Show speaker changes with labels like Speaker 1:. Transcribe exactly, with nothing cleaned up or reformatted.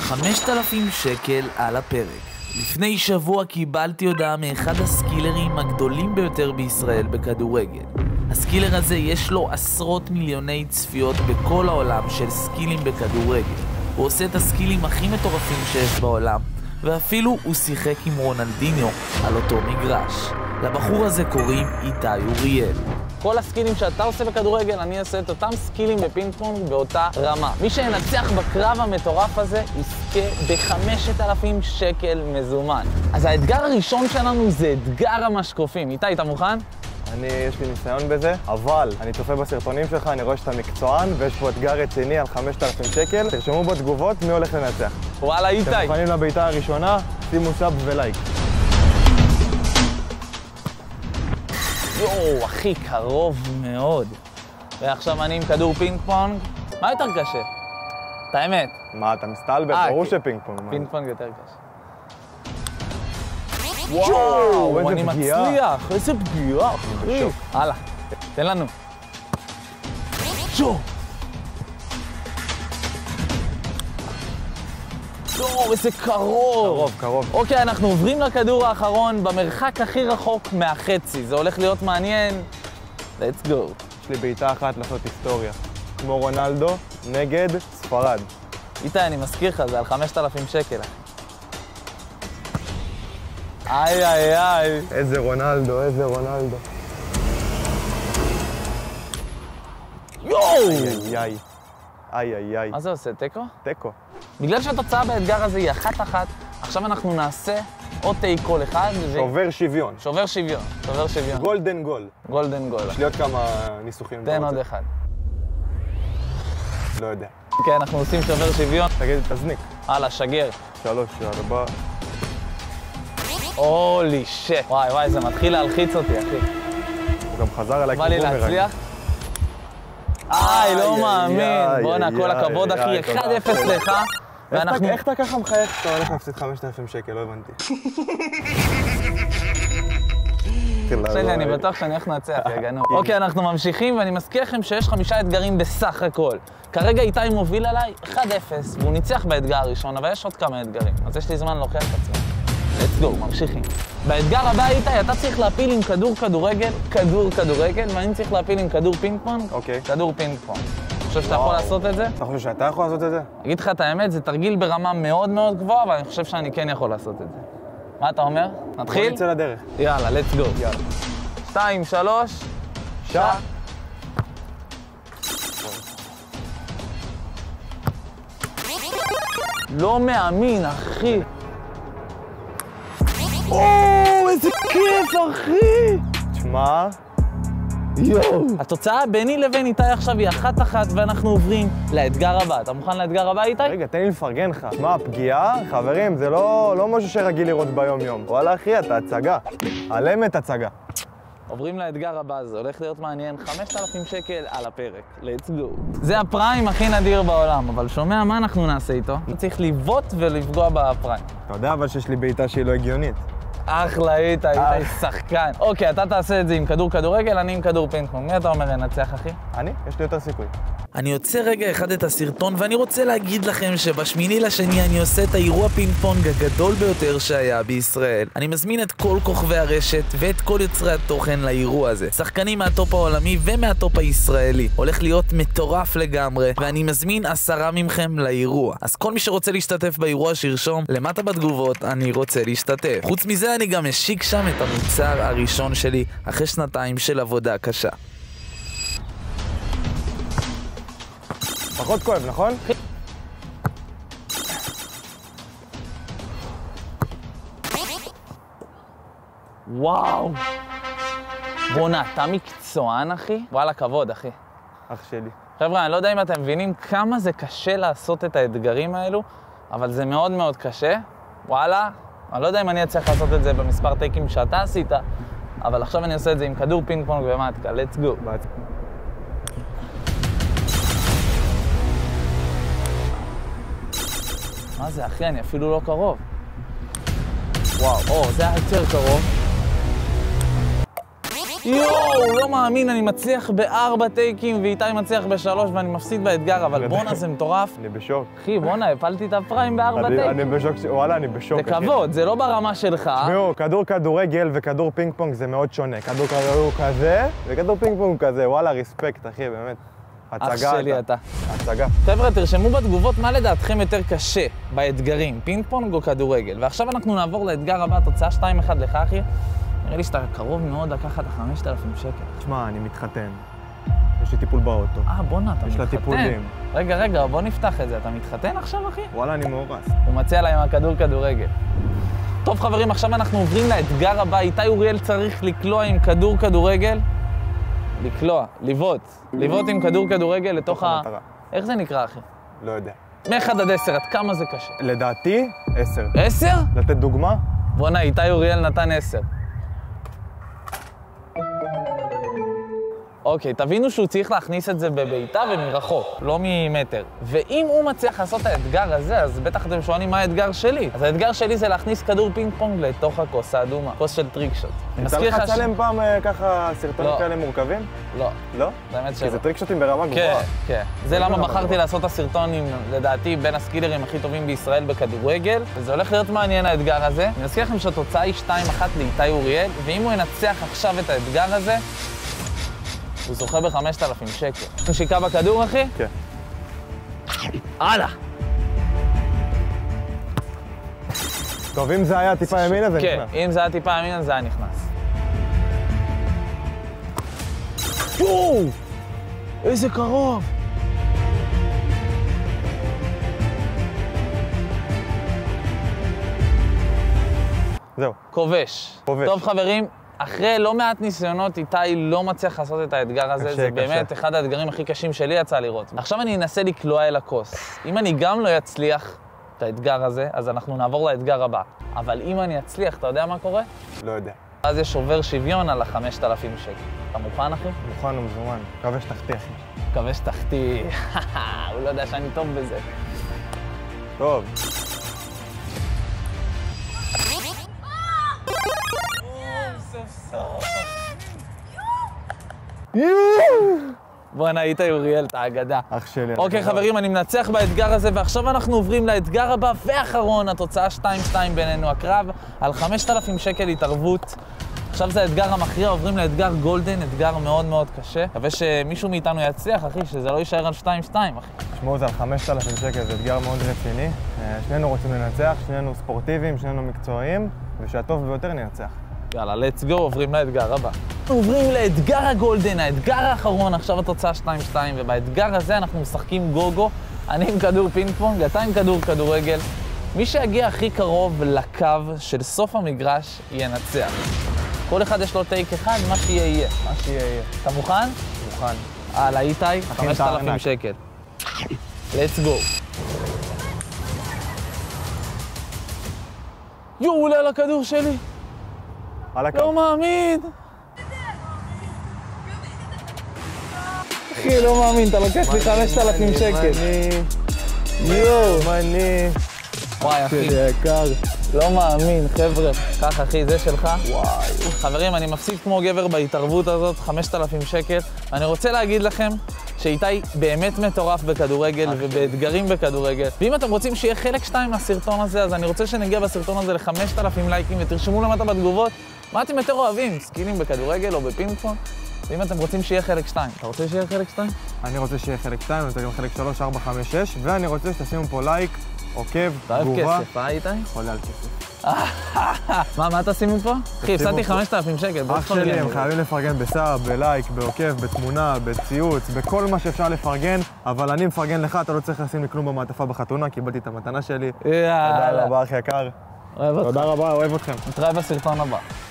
Speaker 1: חמשת אלפים שקל על הפרק. לפני שבוע קיבלתי הודעה מאחד הסקילרים הגדולים ביותר בישראל בכדורגל. הסקילר הזה יש לו עשרות מיליוני צפיות בכל העולם של סקילים בכדורגל. הוא עושה את הסקילים הכי מטורפים שיש בעולם, ואפילו הוא שיחק עם רונלדיניו על אותו מגרש. לבחור הזה קוראים איתי אוריאל.
Speaker 2: כל הסקילים שאתה עושה בכדורגל, אני אעשה את אותם סקילים בפינג פונג באותה רמה. מי שינצח בקרב המטורף הזה יזכה ב-חמשת אלפים שקל מזומן. אז האתגר הראשון שלנו זה אתגר המשקופים. איתי, אתה מוכן?
Speaker 3: אני, יש לי ניסיון בזה, אבל אני צופה בסרטונים שלך, אני רואה שאתה מקצוען, ויש פה אתגר רציני על חמשת אלפים שקל. תרשמו בתגובות מי הולך לנצח.
Speaker 2: וואלה, איתי.
Speaker 3: אתם מוכנים לביתה הראשונה, שימו סאב ולייק.
Speaker 2: יואו, הכי קרוב מאוד. ועכשיו אני עם כדור פינג פונג. מה יותר קשה? את האמת.
Speaker 3: מה, אתה מסתלבט? ברור שפינג פונג.
Speaker 2: פינג פונג יותר קשה.
Speaker 3: וואו, איזה
Speaker 2: אני
Speaker 3: פגיעה.
Speaker 2: מצליח, איזה פגיעה, אחי. הלאה, תן לנו. שו! יואו, איזה קרוב.
Speaker 3: קרוב, קרוב.
Speaker 2: אוקיי, אנחנו עוברים לכדור האחרון במרחק הכי רחוק מהחצי. זה הולך להיות מעניין. Let's go.
Speaker 3: יש לי בעיטה אחת לעשות היסטוריה. כמו רונלדו נגד ספרד.
Speaker 2: איתי, אני מזכיר לך, זה על חמשת אלפים שקל. איי, איי, איי.
Speaker 3: איזה רונלדו, איזה רונלדו.
Speaker 2: יואו!
Speaker 3: איי, איי. איי, איי, איי.
Speaker 2: מה זה עושה, תיקו?
Speaker 3: תיקו.
Speaker 2: בגלל שהתוצאה באתגר הזה היא אחת-אחת, עכשיו אנחנו נעשה עוד תיקו אחד.
Speaker 3: שובר שוויון.
Speaker 2: שובר שוויון, שובר שוויון.
Speaker 3: גולדן גול.
Speaker 2: גולדן גול.
Speaker 3: יש לי עוד כמה ניסוחים.
Speaker 2: תן עוד אחד.
Speaker 3: לא יודע.
Speaker 2: כן, אנחנו עושים שובר שוויון.
Speaker 3: תגיד, תזניק.
Speaker 2: הלאה, שגר.
Speaker 3: שלוש, ארבע.
Speaker 2: הולי שט. וואי וואי, זה מתחיל להלחיץ אותי, אחי.
Speaker 3: הוא גם חזר אליי
Speaker 2: בא לי להצליח. איי, לא מאמין. בואנה, כל הכבוד, אחי. אחד אפס לך.
Speaker 3: איך אתה ככה מחייך שאתה הולך להפסיד חמשת אלפים שקל? לא הבנתי.
Speaker 2: שלי, אני בטוח שאני הולך לנצח, יגנו. אוקיי, אנחנו ממשיכים, ואני מזכיר לכם שיש חמישה אתגרים בסך הכל. כרגע איתי מוביל עליי אחד אפס, והוא ניצח באתגר הראשון, אבל יש עוד כמה אתגרים. אז יש לי זמן להוכיח את עצמי. let's go, ממשיכים. באתגר הבא, איתי, אתה צריך להפיל עם כדור כדורגל, כדור כדורגל, ואני צריך להפיל עם כדור פינג פונג,
Speaker 3: אוקיי.
Speaker 2: כדור פינג פונג. אתה חושב שאתה יכול לעשות את זה?
Speaker 3: אתה חושב שאתה יכול לעשות את זה?
Speaker 2: אגיד לך את האמת, זה תרגיל ברמה מאוד מאוד גבוהה, אבל אני חושב שאני כן יכול לעשות את זה. מה אתה אומר? נתחיל?
Speaker 3: בוא נצא לדרך.
Speaker 2: יאללה, let's go.
Speaker 3: יאללה.
Speaker 2: שתיים, שלוש, שעה. לא מאמין, אחי. או, איזה כיף, אחי!
Speaker 3: תשמע...
Speaker 2: יואו! התוצאה ביני לבין איתי עכשיו היא אחת-אחת, ואנחנו עוברים לאתגר הבא. אתה מוכן לאתגר הבא, איתי?
Speaker 3: רגע, תן לי לפרגן לך. תשמע, הפגיעה, חברים, זה לא, לא משהו שרגיל לראות ביום-יום. וואלה, אחי, אתה הצגה. על אמת הצגה.
Speaker 2: עוברים לאתגר הבא, זה הולך להיות מעניין. חמשת אלפים שקל על הפרק. let's go. זה הפריים הכי נדיר בעולם, אבל שומע מה אנחנו נעשה איתו? צריך לבעוט ולפגוע בפריים.
Speaker 3: אתה יודע אבל שיש לי בעיטה שהיא לא הגיונית.
Speaker 2: אחלה, איתי, איתי שחקן. אוקיי, אתה תעשה את זה עם כדור כדורגל, אני עם כדור פינג פונג. מי אתה אומר לנצח, אחי?
Speaker 3: אני? יש לי יותר סיכוי.
Speaker 1: אני יוצא רגע אחד את הסרטון, ואני רוצה להגיד לכם שבשמיני לשני אני עושה את האירוע פינג פונג הגדול ביותר שהיה בישראל. אני מזמין את כל כוכבי הרשת ואת כל יוצרי התוכן לאירוע הזה. שחקנים מהטופ העולמי ומהטופ הישראלי. הולך להיות מטורף לגמרי, ואני מזמין עשרה ממכם לאירוע. אז כל מי שרוצה להשתתף באירוע שירשום למטה בתגובות, אני רוצה להשתתף. חוץ מזה אני גם משיק שם את המוצר הראשון שלי אחרי שנתיים של עבודה קשה.
Speaker 3: פחות כואב, נכון?
Speaker 2: וואו! בונה, אתה מקצוען, אחי? וואלה, כבוד, אחי.
Speaker 3: אח שלי.
Speaker 2: חבר'ה, אני לא יודע אם אתם מבינים כמה זה קשה לעשות את האתגרים האלו, אבל זה מאוד מאוד קשה. וואלה, אני לא יודע אם אני אצליח לעשות את זה במספר טייקים שאתה עשית, אבל עכשיו אני עושה את זה עם כדור פינג פונג ומטקה. let's go.
Speaker 3: בהצלחה.
Speaker 2: מה זה, אחי? אני אפילו לא קרוב. וואו, או, זה היה יותר קרוב. יואו, לא מאמין, אני מצליח בארבע טייקים ואיתי מצליח בשלוש ואני מפסיד באתגר, אבל בונה זה מטורף.
Speaker 3: אני בשוק.
Speaker 2: אחי, בונה, הפלתי את הפריים בארבע
Speaker 3: אני,
Speaker 2: טייקים.
Speaker 3: אני בשוק, וואלה, אני בשוק.
Speaker 2: זה כבוד, זה לא ברמה שלך.
Speaker 3: תשמעו, כדור כדורגל וכדור פינג פונג זה מאוד שונה. כדור כדורגל הוא כזה, וכדור פינג פונג הוא כזה. וואלה, ריספקט, אחי, באמת.
Speaker 2: אח שלי אתה.
Speaker 3: הצגה.
Speaker 2: חבר'ה, תרשמו בתגובות מה לדעתכם יותר קשה באתגרים, פינג פונג או כדורגל. ועכשיו אנחנו נעבור לאתגר הבא, תוצאה שתיים אחת לך, אחי. נראה לי שאתה קרוב מאוד לקחת חמשת אלפים שקל.
Speaker 3: תשמע, אני מתחתן. יש לי טיפול באוטו.
Speaker 2: אה, בונה, אתה
Speaker 3: יש
Speaker 2: מתחתן.
Speaker 3: לה טיפולים.
Speaker 2: רגע, רגע, בוא נפתח את זה. אתה מתחתן עכשיו, אחי?
Speaker 3: וואלה, אני מאורס.
Speaker 2: הוא מציע לה עם הכדור כדורגל. טוב, חברים, עכשיו אנחנו עוברים לאתגר הבא. איתי אוריאל צריך לקלוע עם כדור כדורגל. לקלוע, לבעוט. לבעוט עם כדור כדורגל לתוך ה...
Speaker 3: המטרה.
Speaker 2: איך זה נקרא, אחי?
Speaker 3: לא יודע.
Speaker 2: מאחד עד עשר, עד כמה זה קשה?
Speaker 3: לדעתי, עשר.
Speaker 2: עשר?
Speaker 3: לתת דוגמה?
Speaker 2: בוא'נה, איתי אוריאל נתן עשר. אוקיי, תבינו שהוא צריך להכניס את זה בביתה ומרחוק, לא ממטר. ואם הוא מצליח לעשות את האתגר הזה, אז בטח אתם שואלים מה האתגר שלי. אז האתגר שלי זה להכניס כדור פינג פונג לתוך הכוס האדומה, כוס של טריקשוט.
Speaker 3: יצא לך צלם פעם ככה סרטונים כאלה מורכבים?
Speaker 2: לא.
Speaker 3: לא?
Speaker 2: זה האמת
Speaker 3: כי
Speaker 2: שלא.
Speaker 3: זה טריקשוטים ברמה
Speaker 2: כן,
Speaker 3: גבוהה.
Speaker 2: כן. זה למה בחרתי לעשות את הסרטונים, לדעתי, בין הסקילרים הכי טובים בישראל בכדורגל, וזה הולך להיות מעניין האתגר הזה. אני מזכיר לכם שהתוצאה היא שתיים אחת לאיתי אוריאל, ואם הוא ינצח עכשיו את האתגר הזה, הוא זוכה ב-חמשת אלפים שקל. נשיקה בכדור, אחי?
Speaker 3: כן.
Speaker 2: הלאה.
Speaker 3: טוב, אם זה היה טיפה ימינה, זה נכנס.
Speaker 2: כן, אם זה היה טיפה ימינה, זה היה נכנס. יואו! איזה קרוב!
Speaker 3: זהו.
Speaker 2: כובש.
Speaker 3: כובש.
Speaker 2: טוב, חברים, אחרי לא מעט ניסיונות, איתי לא מצליח לעשות את האתגר הזה.
Speaker 3: קשה,
Speaker 2: זה באמת
Speaker 3: קשה.
Speaker 2: אחד האתגרים הכי קשים שלי יצא לראות. עכשיו אני אנסה לקלוע אל הכוס. אם אני גם לא אצליח את האתגר הזה, אז אנחנו נעבור לאתגר הבא. אבל אם אני אצליח, אתה יודע מה קורה?
Speaker 3: לא יודע.
Speaker 2: אז יש שובר שוויון על ה-חמשת אלפים שקל. אתה מוכן, אחי?
Speaker 3: מוכן ומזומן. מקווה שתחטיא, אחי.
Speaker 2: מקווה שתחטיא. הוא לא יודע שאני טוב בזה.
Speaker 3: טוב.
Speaker 2: בואנה, איתי אוריאל, אתה אגדה.
Speaker 3: אח שלי.
Speaker 2: אוקיי, חברים, אני מנצח באתגר הזה, ועכשיו אנחנו עוברים לאתגר הבא ואחרון, התוצאה שתיים שתיים בינינו, הקרב על חמשת אלפים שקל התערבות. עכשיו זה האתגר המכריע, עוברים לאתגר גולדן, אתגר מאוד מאוד קשה. מקווה שמישהו מאיתנו יצליח, אחי, שזה לא יישאר על שתיים שתיים, אחי.
Speaker 3: תשמעו, זה על חמשת אלפים שקל, זה אתגר מאוד רציני. שנינו רוצים לנצח, שנינו ספורטיביים, שנינו מקצועיים, ושהטוב ביותר ננצח.
Speaker 2: יאללה, let's go, עוברים לאתגר הבא. עוברים לאתגר הגולדן, האתגר האחרון, עכשיו התוצאה שתיים שתיים, ובאתגר הזה אנחנו משחקים גוגו, אני עם כדור פינג פונג, אתה עם כדור כדורגל. מי שיגיע הכי קרוב לקו של סוף המגרש ינצח. כל אחד יש לו טייק אחד, מה שיהיה יהיה.
Speaker 3: מה שיהיה יהיה.
Speaker 2: אתה מוכן?
Speaker 3: מוכן.
Speaker 2: הלאה, איתי, חמשת אלפים שקל. let's go. יואו, הוא עולה על הכדור שלי.
Speaker 3: על הקו.
Speaker 2: לא מאמין! אחי, לא מאמין, אתה לוקח לי חמשת אלפים שקל. יואו!
Speaker 3: מני.
Speaker 2: וואי, אחי.
Speaker 3: שלי יקר.
Speaker 2: לא מאמין, חבר'ה. קח, אחי, זה שלך. וואי. חברים, אני מפסיד כמו גבר בהתערבות הזאת, חמשת אלפים שקל. ואני רוצה להגיד לכם שאיתי באמת מטורף בכדורגל ובאתגרים בכדורגל. ואם אתם רוצים שיהיה חלק שתיים מהסרטון הזה, אז אני רוצה שנגיע בסרטון הזה ל-חמשת אלפים לייקים, ותרשמו למטה בתגובות מה אתם יותר אוהבים, סקילים בכדורגל או בפינג פונג. ואם אתם רוצים שיהיה חלק שתיים, אתה רוצה שיהיה חלק שתיים?
Speaker 3: אני רוצה שיהיה חלק שתיים, אני רוצה גם חלק שלוש, ארבע, חמש, שש, ואני רוצה שתשימו פה לייק, עוקב,
Speaker 2: אתה אוהב
Speaker 3: תגובה.
Speaker 2: כסף, אה, איתי?
Speaker 3: חולה על כסף.
Speaker 2: מה, מה תשימו פה? אחי, הפסדתי חמשת אלפים שקל, בוא
Speaker 3: אח שלי,
Speaker 2: תפרגן.
Speaker 3: הם חייבים לפרגן בסאב, בלייק, בעוקב, בתמונה, בציוץ, בכל מה שאפשר לפרגן, אבל אני מפרגן לך, אתה לא צריך לשים לי כלום במעטפה בחתונה, קיבלתי את המתנה שלי. תודה
Speaker 2: יאללה.
Speaker 3: רבה, אחי יקר.
Speaker 2: אוהב אותך.
Speaker 3: תודה רבה, אוהב אתכם.
Speaker 2: נתראה בסרטון הבא.